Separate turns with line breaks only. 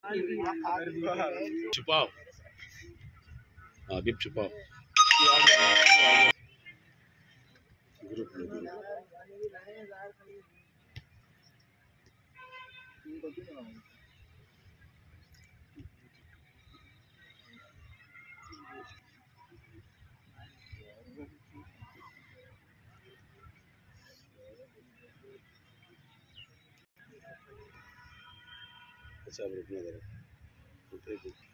छुपाओ, हाँ gift छुपाओ। Group में अच्छा, रुकना जरा।